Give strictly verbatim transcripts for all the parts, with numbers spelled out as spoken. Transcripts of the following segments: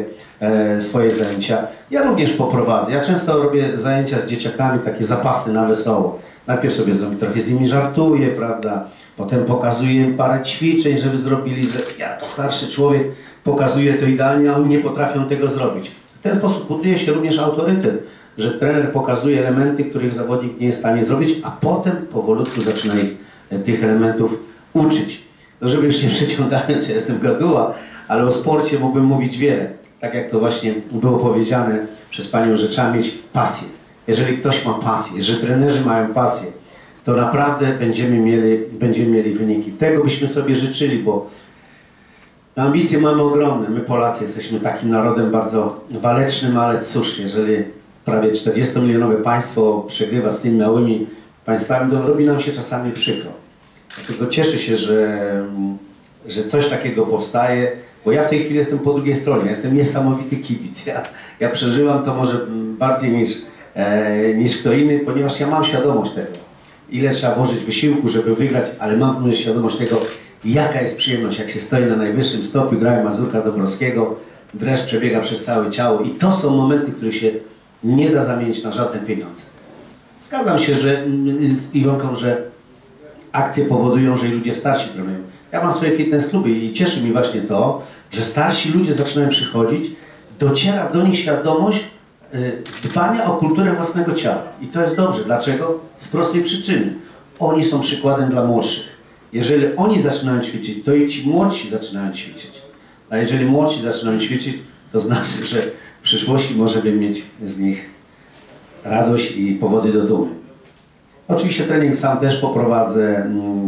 swoje zajęcia. Ja również poprowadzę. Ja często robię zajęcia z dzieciakami, takie zapasy na wesoło. Najpierw sobie zrobię, trochę z nimi żartuję, prawda? Potem pokazuję im parę ćwiczeń, żeby zrobili, że ja to starszy człowiek pokazuje to idealnie, a oni nie potrafią tego zrobić. W ten sposób buduje się również autorytet, że trener pokazuje elementy, których zawodnik nie jest w stanie zrobić, a potem powolutku zaczyna ich tych elementów uczyć. No żeby już nie przeciągając, ja jestem gaduła, ale o sporcie mógłbym mówić wiele. Tak jak to właśnie było powiedziane przez Panią, że trzeba mieć pasję. Jeżeli ktoś ma pasję, jeżeli trenerzy mają pasję, to naprawdę będziemy mieli, będziemy mieli wyniki. Tego byśmy sobie życzyli, bo ambicje mamy ogromne. My Polacy jesteśmy takim narodem bardzo walecznym, ale cóż, jeżeli prawie czterdziestomilionowe państwo przegrywa z tymi małymi państwami, to robi nam się czasami przykro. Dlatego cieszę się, że, że coś takiego powstaje, bo ja w tej chwili jestem po drugiej stronie. Ja jestem niesamowity kibic. Ja, ja przeżywam to może bardziej niż, e, niż kto inny, ponieważ ja mam świadomość tego, ile trzeba włożyć wysiłku, żeby wygrać, ale mam świadomość tego, jaka jest przyjemność, jak się stoi na najwyższym stopniu, grają Mazurka Dąbrowskiego, dreszcz przebiega przez całe ciało i to są momenty, których się nie da zamienić na żadne pieniądze. Zgadzam się że, z Iwonką, że akcje powodują, że ludzie starsi trenują. Ja mam swoje fitness kluby i cieszy mnie właśnie to, że starsi ludzie zaczynają przychodzić, dociera do nich świadomość y, dbania o kulturę własnego ciała. I to jest dobrze. Dlaczego? Z prostej przyczyny. Oni są przykładem dla młodszych. Jeżeli oni zaczynają ćwiczyć, to i ci młodsi zaczynają ćwiczyć. A jeżeli młodsi zaczynają ćwiczyć, to znaczy, że w przyszłości możemy mieć z nich radość i powody do dumy. Oczywiście trening sam też poprowadzę.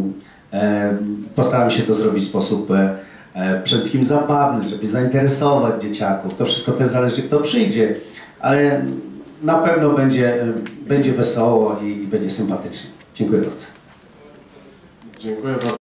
Postaram się to zrobić w sposób przede wszystkim zabawny, żeby zainteresować dzieciaków. To wszystko też zależy, kto przyjdzie, ale na pewno będzie, będzie wesoło i, i będzie sympatycznie. Dziękuję bardzo. Dziękuję bardzo.